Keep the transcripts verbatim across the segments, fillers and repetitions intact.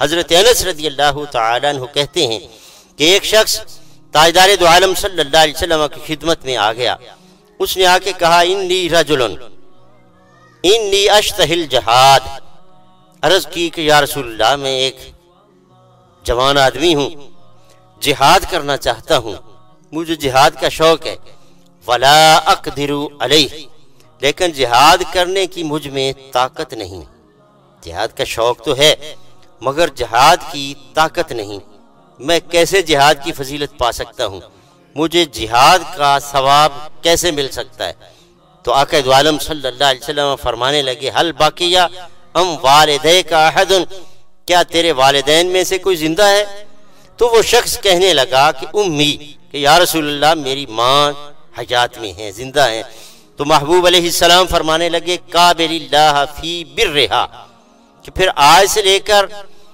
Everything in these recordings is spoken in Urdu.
حضرت انس رضی اللہ تعالیٰ عنہ کہتے ہیں کہ ایک شخص تاجدار دو عالم صلی اللہ علیہ وسلم کی خدمت میں آ گیا. اس نے آ کے کہا انی رجل انی اشتہی الجہاد. عرض کی کہ یا رسول اللہ میں ایک جوان آدمی ہوں, جہاد کرنا چاہتا ہوں, مجھے جہاد کا شوق ہے. ولا اقدر علیہ, لیکن جہاد کرنے کی مجھ میں طاقت نہیں. جہاد کا شوق تو ہے مگر جہاد کی طاقت نہیں. میں کیسے جہاد کی فضیلت پا سکتا ہوں؟ مجھے جہاد کا ثواب کیسے مل سکتا ہے؟ تو آقا دو عالم صلی اللہ علیہ وسلم فرمانے لگے حل باقیہ ام والدیک احد, کیا تیرے والدین میں سے کوئی زندہ ہے؟ تو وہ شخص کہنے لگا کہ امی, کہ یا رسول اللہ میری ماں حیات میں ہیں, زندہ ہیں. تو محبوب علیہ السلام فرمانے لگے قابل اللہ فی برہا, کہ پھر آج سے لے کر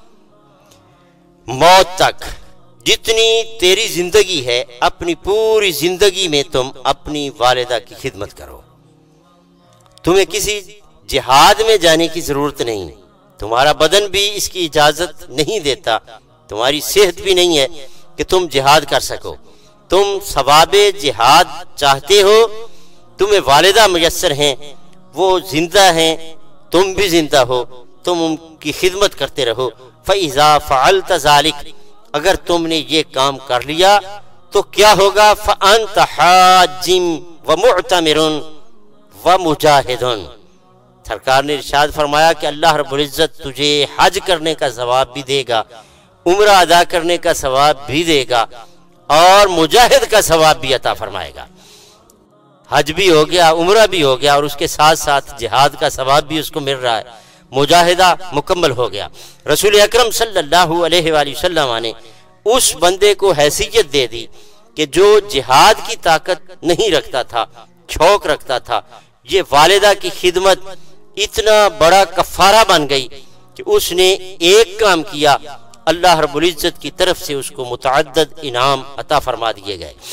موت تک جتنی تیری زندگی ہے اپنی پوری زندگی میں تم اپنی والدہ کی خدمت کرو. تمہیں کسی جہاد میں جانے کی ضرورت نہیں, تمہارا بدن بھی اس کی اجازت نہیں دیتا, تمہاری صحت بھی نہیں ہے کہ تم جہاد کر سکو. تم ثواب جہاد چاہتے ہو, تمہیں والدہ میسر ہیں, وہ زندہ ہیں, تم بھی زندہ ہو, تم ان کی خدمت کرتے رہو. فَإِذَا فَعَلْتَ ذَلِكَ, اگر تم نے یہ کام کر لیا تو کیا ہوگا؟ فَأَنْتَ حَاجٍ وَمُعْتَمِرٌ وَمُجَاہِدٌ. سرکار نے ارشاد فرمایا کہ اللہ رب العزت تجھے حج کرنے کا ثواب بھی دے گا, عمرہ ادا کرنے کا ثواب بھی دے گا, اور مجاہد کا ثواب بھی عطا فرمائے گا. حج بھی ہو گیا, عمرہ بھی ہو گیا, اور اس کے ساتھ ساتھ جہاد کا ثواب بھی اس کو مل رہا ہے, مجاہدہ مکمل ہو گیا. رسول اکرم صلی اللہ علیہ وآلہ وسلم نے اس بندے کو حیثیت دے دی کہ جو جہاد کی طاقت نہیں رکھتا تھا, شوق رکھتا تھا. یہ والدہ کی خدمت اتنا بڑا کفارہ بن گئی کہ اس نے ایک کام کیا, اللہ رب العزت کی طرف سے اس کو متعدد انعام عطا فرما دیے گئے.